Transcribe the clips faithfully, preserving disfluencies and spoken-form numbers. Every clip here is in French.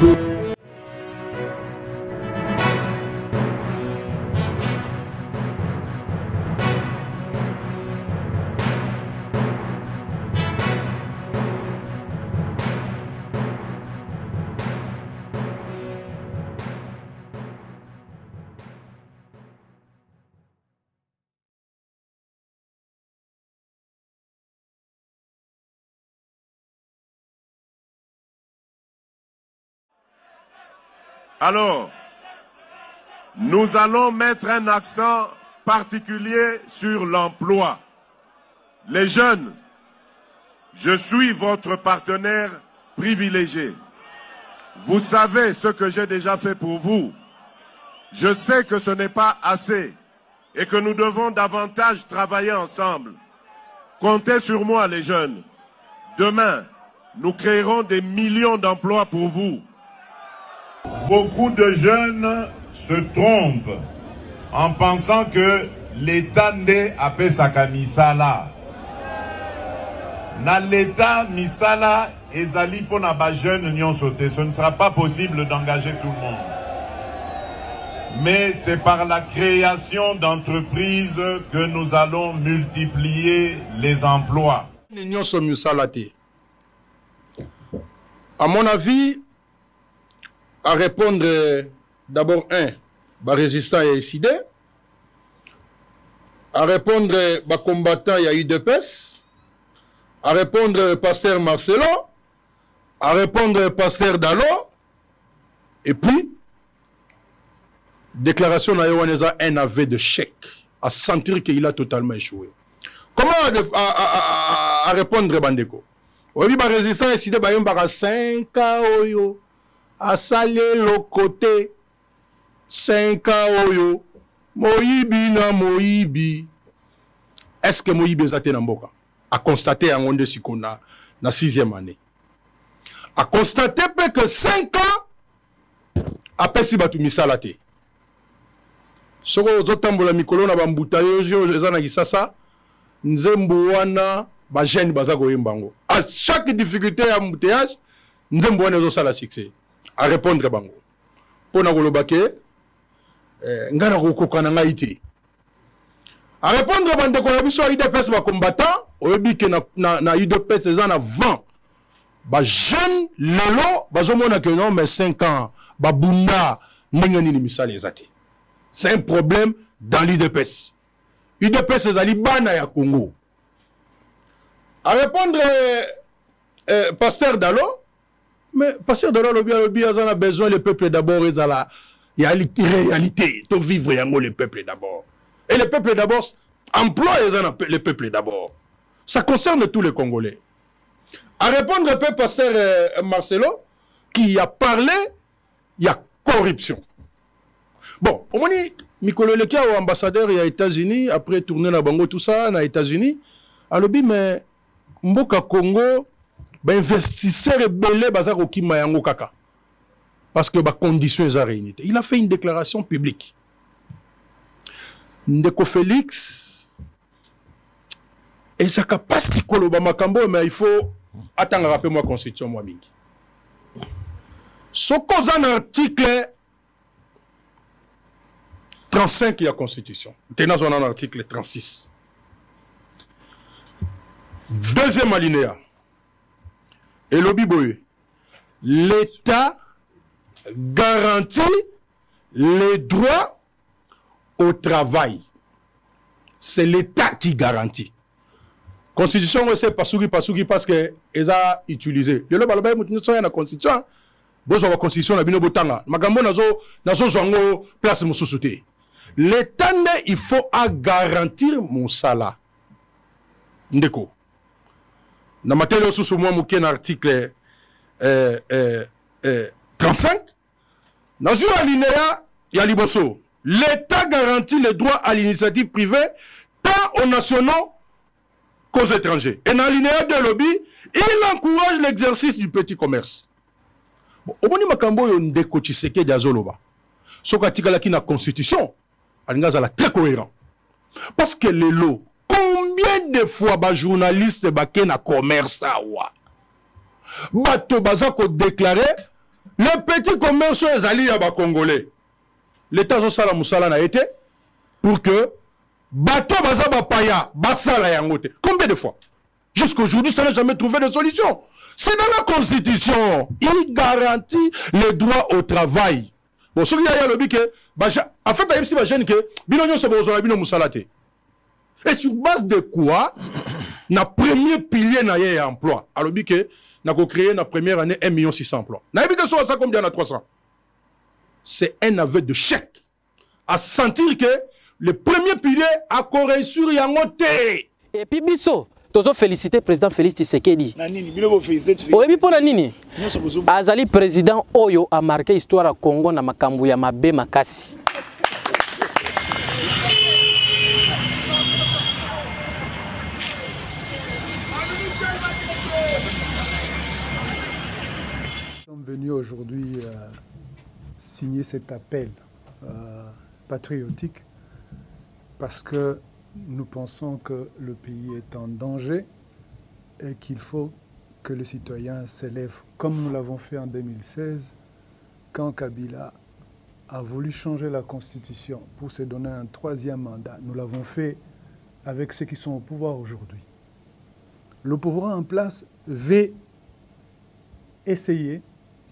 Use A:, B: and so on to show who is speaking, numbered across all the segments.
A: Alors, nous allons mettre un accent particulier sur l'emploi. Les jeunes, je suis votre partenaire privilégié. Vous savez ce que j'ai déjà fait pour vous. Je sais que ce n'est pas assez et que nous devons davantage travailler ensemble. Comptez sur moi, les jeunes. Demain, nous créerons des millions d'emplois pour vous. Beaucoup de jeunes se trompent en pensant que l'État n'est appelé Saka Misala. Na l'État Misala ezali pona ba jeunes nyon sauté. Ce ne sera pas possible d'engager tout le monde. Mais c'est par la création d'entreprises que nous allons multiplier les emplois.
B: À mon avis, à répondre d'abord un, bah résistant et décidé, à répondre bah combattant il y a eu deux P E S, à répondre pasteur Marcelo, à répondre pasteur Dalo, et puis déclaration d'Ayoaneza un aveu de chèque, à sentir qu'il a totalement échoué. Comment à, à, à, à répondre Bandeko? Oui, bah résistant et décidé, bah yon bah cinq oyo. A salé le côté cinq oyo Moïbi na Moïbi. Est-ce que Moïbi est à Namboka? A constaté en onde sikona na sixième année. A constaté que cinq ans après si batu misalate. Soko zotambola mikolo na bambuta yojo ezana kisasa nzembo wana ba jeune bazako yembango. À chaque difficulté à embouteillage nzembo wana zo sala succès. À répondre bango pona kolobake eh, ngana kokoka na ngaite à répondre bande ko na biso I D P S ba combattant oyebi ke na na, na I D P S ezana vingt ba jeune lelo bazomona que non mais cinq ans ba bunda ndenge nini misala ezate. C'est un problème dans l'I D P S. I D P S ezali bana ya Congo. À répondre eh, eh, pasteur Dalo. Mais pasteur de l'Olobi a besoin le peuple d'abord, il y a une réalité, de vivre le peuple d'abord. Et le peuple d'abord emploie le peuple d'abord. Ça concerne tous les Congolais. À répondre un peu pasteur euh, Marcelo, qui a parlé, il y a corruption. Bon, au moins, Mikolo Lekia, ambassadeur aux États-Unis, après tourner la Bango, tout ça, aux États-Unis, a lobby, mais Mboka Congo, ben investisseur et belé bazar au Kimayango kaka. Parce que ba conditions sont réunies. Il a fait une déclaration publique. Ndeko Félix et sa capacité koloba makambo mais il faut attendre rappeler moi constitution moi mingi. Ce cause un article trente-cinq de la constitution. Tenez on en article trente-six. Deuxième alinéa. Et l'Obiboye, l'État garantit les droits au travail. C'est l'État qui garantit. Constitution, c'est pas souki, pas souki, parce que ils ont utilisé. Le lobby, nous sommes dans la Constitution. Bon, la Constitution, la binobotanga. Magambo nazo nazo zongo place mon sous-souté. L'État, il faut garantir mon salaire. Ndeko. Dans ma télé, sous moi, un article euh, euh, euh, trente-cinq. Dans une alinéa, il y a l'Iboso. L'État garantit les droits à l'initiative privée tant aux nationaux qu'aux étrangers. Et dans l'alinéa de lobby, il encourage l'exercice du petit commerce. Bon, au moment où il y a un décotiseke d'Azoloba, ce qui est la constitution, il est très cohérent. Parce que les lots, combien de fois les journalistes sont dans le commerce? Bato bazako déclaré Les petits commerçants ezali ya ba Congolais. L'État a sala musala na été pour que bateau baza ba paya basala yangote. Combien de fois? Jusqu'à aujourd'hui, ça n'a jamais trouvé de solution. C'est dans la Constitution. Il garantit le droit au travail. Bon, ce qui y a le que, en fait, il y a des gens qui ont et sur base de quoi, le premier pilier n'a pas emploi. Alors, on a créé la première année un million six cents emplois. On a dit que ça combien à trois cents. C'est un aveu de chèque. À sentir que le premier pilier a corrigé sur Yangote.
C: Et puis, Bisso. Tozo féliciter le président Félix Tshisekedi. Oyebi pona nini? Azali président Oyo a marqué l'histoire à Congo na makambu ya mabe makasi.
D: Nous sommes venus aujourd'hui euh, signer cet appel euh, patriotique parce que nous pensons que le pays est en danger et qu'il faut que les citoyens s'élèvent comme nous l'avons fait en deux mille seize quand Kabila a voulu changer la constitution pour se donner un troisième mandat. Nous l'avons fait avec ceux qui sont au pouvoir aujourd'hui. Le pouvoir en place veut essayer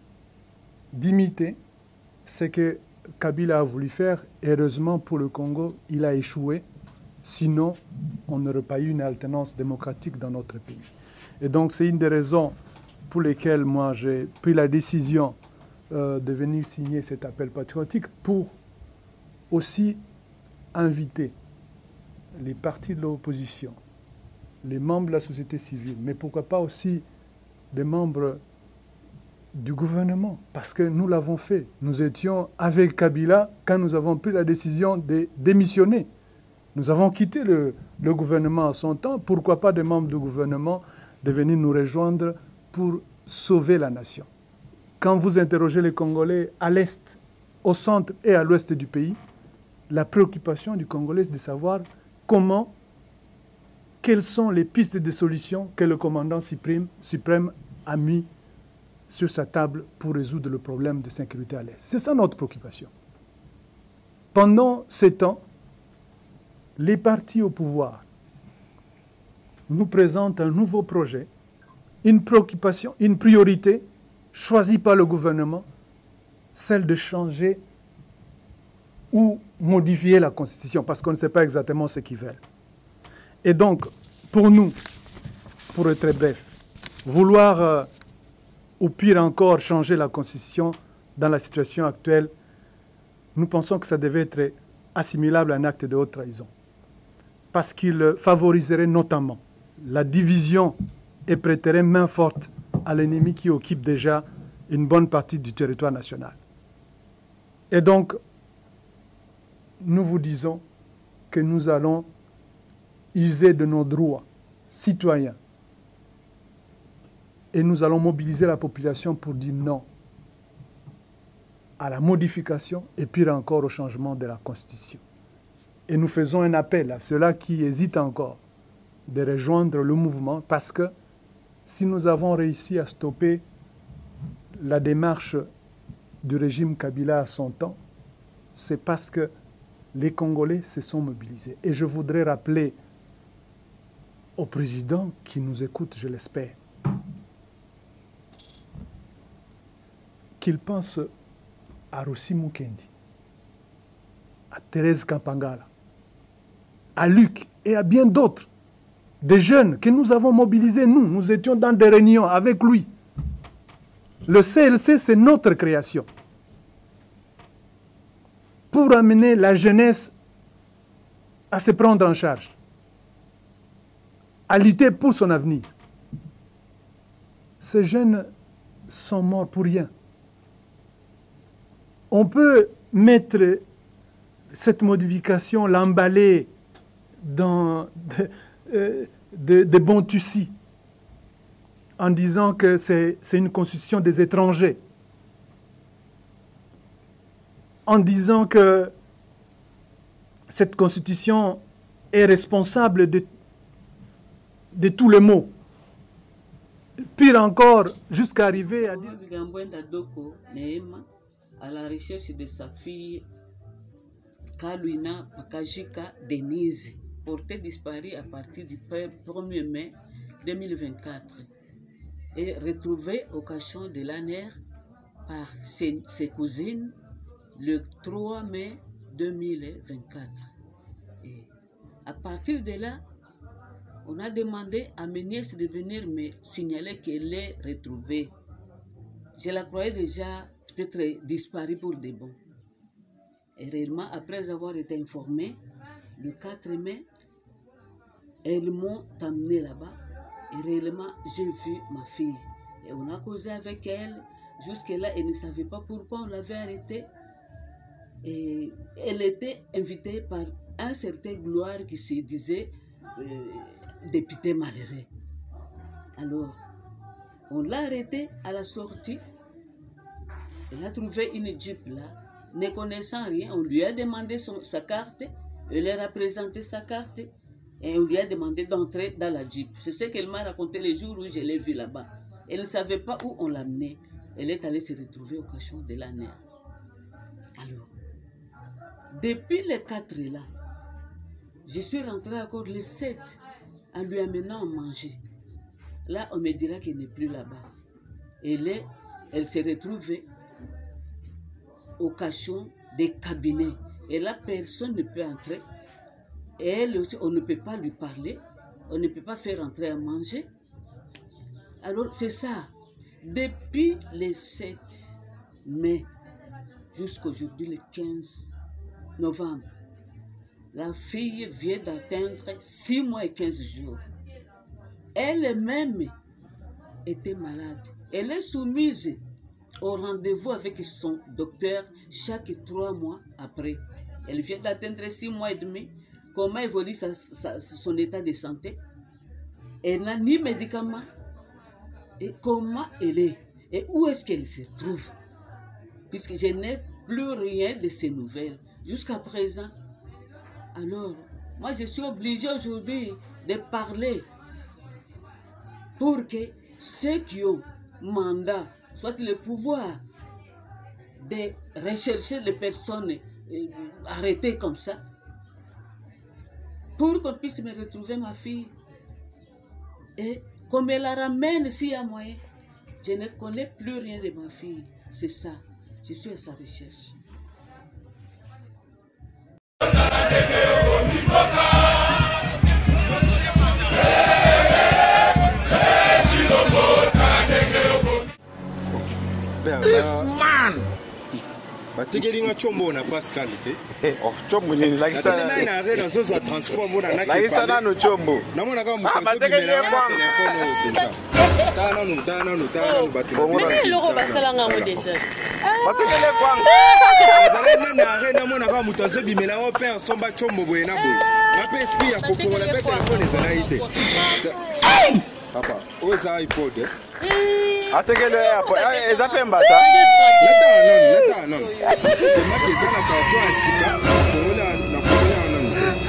D: d'imiter ce que Kabila a voulu faire. Heureusement pour le Congo, il a échoué. Sinon, on n'aurait pas eu une alternance démocratique dans notre pays. Et donc, c'est une des raisons pour lesquelles moi, j'ai pris la décision euh, de venir signer cet appel patriotique pour aussi inviter les partis de l'opposition, les membres de la société civile, mais pourquoi pas aussi des membres du gouvernement, parce que nous l'avons fait. Nous étions avec Kabila quand nous avons pris la décision de démissionner. Nous avons quitté le, le gouvernement à son temps. Pourquoi pas des membres du gouvernement de venir nous rejoindre pour sauver la nation? Quand vous interrogez les Congolais à l'est, au centre et à l'ouest du pays, la préoccupation du Congolais est de savoir comment, quelles sont les pistes de solutions que le commandant suprême, suprême a mis sur sa table pour résoudre le problème de sécurité à l'est. C'est ça notre préoccupation. Pendant ces temps, les partis au pouvoir nous présentent un nouveau projet, une préoccupation, une priorité choisie par le gouvernement, celle de changer ou modifier la Constitution, parce qu'on ne sait pas exactement ce qu'ils veulent. Et donc, pour nous, pour être très bref, vouloir, euh, ou pire encore, changer la Constitution dans la situation actuelle, nous pensons que ça devait être assimilable à un acte de haute trahison. Parce qu'il favoriserait notamment la division et prêterait main forte à l'ennemi qui occupe déjà une bonne partie du territoire national. Et donc, nous vous disons que nous allons user de nos droits citoyens et nous allons mobiliser la population pour dire non à la modification et pire encore au changement de la Constitution. Et nous faisons un appel à ceux-là qui hésitent encore de rejoindre le mouvement parce que si nous avons réussi à stopper la démarche du régime Kabila à son temps, c'est parce que les Congolais se sont mobilisés. Et je voudrais rappeler au président qui nous écoute, je l'espère, qu'il pense à Rossi Mukendi, à Thérèse Kampangala, à Luc et à bien d'autres, des jeunes que nous avons mobilisés, nous, nous étions dans des réunions avec lui. Le C L C, c'est notre création. Pour amener la jeunesse à se prendre en charge, à lutter pour son avenir. Ces jeunes sont morts pour rien. On peut mettre cette modification, l'emballer dans de, euh, de, de bons tussis, en disant que c'est une constitution des étrangers, en disant que cette constitution est responsable de, de tous les maux. Pire encore, jusqu'à arriver à dire...
E: À la recherche de sa fille, Kaluina Pakajika Denise, portée disparue à partir du premier mai deux mille vingt-quatre et retrouvée au cachot de l'A N R par ses, ses cousines le trois mai deux mille vingt-quatre. Et à partir de là, on a demandé à mes nièces de venir me signaler qu'elle est retrouvée. Je la croyais déjà peut-être disparue pour de bon. Et réellement, après avoir été informée, le quatre mai, elles m'ont amené là-bas. Et réellement, j'ai vu ma fille. Et on a causé avec elle. Jusque-là, elle ne savait pas pourquoi on l'avait arrêtée. Et elle était invitée par un certain Gloire qui se disait euh, député malheureux. Alors, on l'a arrêtée à la sortie. Elle a trouvé une Jeep là. Ne connaissant rien, on lui a demandé son, sa carte. Elle leur a présenté sa carte. Et on lui a demandé d'entrer dans la Jeep. C'est ce qu'elle m'a raconté le jour où je l'ai vue là-bas. Elle ne savait pas où on l'amenait. Elle est allée se retrouver au cachot de l'A N R. Alors, depuis le quatre là, je suis rentrée encore le sept en lui amenant à manger. Là, on me dira qu'elle n'est plus là-bas. Elle, est, elle s'est retrouvée au cachot des cabinets. Et là, personne ne peut entrer. Et elle aussi, on ne peut pas lui parler. On ne peut pas faire entrer à manger. Alors, c'est ça. Depuis le sept mai jusqu'aujourd'hui, le quinze novembre, la fille vient d'atteindre six mois et quinze jours. Elle-même était malade. Elle est soumise au rendez-vous avec son docteur chaque trois mois après. Elle vient d'atteindre six mois et demi. Comment évolue sa, sa, son état de santé? Elle n'a ni médicaments. Et comment elle est? Et où est-ce qu'elle se trouve? Puisque je n'ai plus rien de ces nouvelles jusqu'à présent. Alors, moi je suis obligée aujourd'hui de parler pour que ceux qui ont mandat, soit le pouvoir de rechercher les personnes euh, arrêtées comme ça, pour qu'on puisse me retrouver ma fille. Et comme elle la ramène s'il y a moyen, je ne connais plus rien de ma fille. C'est ça. Je suis à sa recherche.
F: This man! Bategelinga chombo na Pascal te.
G: Oh, chombo ni lakisa
F: na na arena zozo wa transport mona na
G: lakisa nano chombo.
F: Na mona kama mkazo bimela na telefono pesa. Tana no tana no tana no batu.
H: Mais loro basala ngango déjà.
G: Bategele kwanga.
F: Zalena na arena mona kama mutazo bimela wa père somba chombo boye na boye. Na pe esprit ya kofongola pe telefono ezala ite. Papa, oza iPod eh.
G: Ategele hapo. Eza pemba ta.
F: Leta non, leta non. Toma que ça na carton asika, kola na kola non.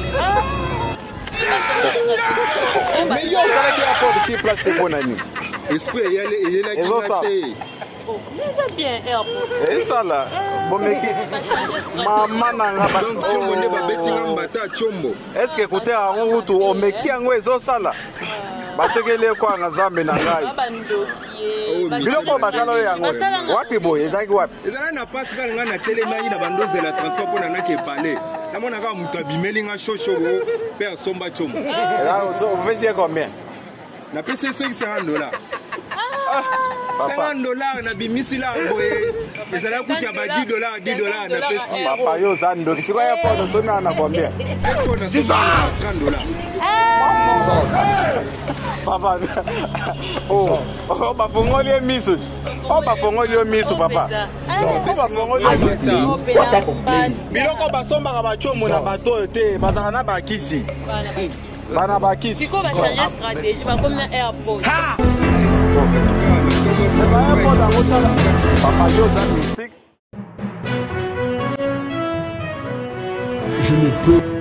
G: Mais yo kala ki hapo si plastique bona ni.
F: Esprit yale yela ki plastique.
H: Oh, mais c'est bien airport.
G: Eh ça là. Bomeki. Mama nanga ba
F: chombo ne ba betinga mbata chombo.
G: Est-ce que côté a on utu o meki yango ezo sala? Bategele kwa ngazambe na ngai. Biloko basalo yango. Wapi boye ezaki wapi?
F: Ezala na passe kala nga na telemani na bandoze la transport pona na ke parler. Na mona ka muta bimeli nga shosho bo pe somba chombo.
G: Là on fait combien?
F: Na pese so cinquante dollars. cinquante dollars na bimisi la boye. Ezala kutia ba dix dollars dix dollars na pese.
G: Papa yo zando kisiko ya pono sona na combien?
F: six cent trente dollars.
G: Papa, oh, oh, bafongoli emiso. Oh, bafongoli emiso, papa. Oh, bafongoli emiso. Biloko basomba ka bachomo na bato te, bazaka na bakisi. Bana bakisi.
H: Siko ba changer stratégie, ba comme na airport.
G: Ha! Papa, yo za mystique.
I: Je ne peux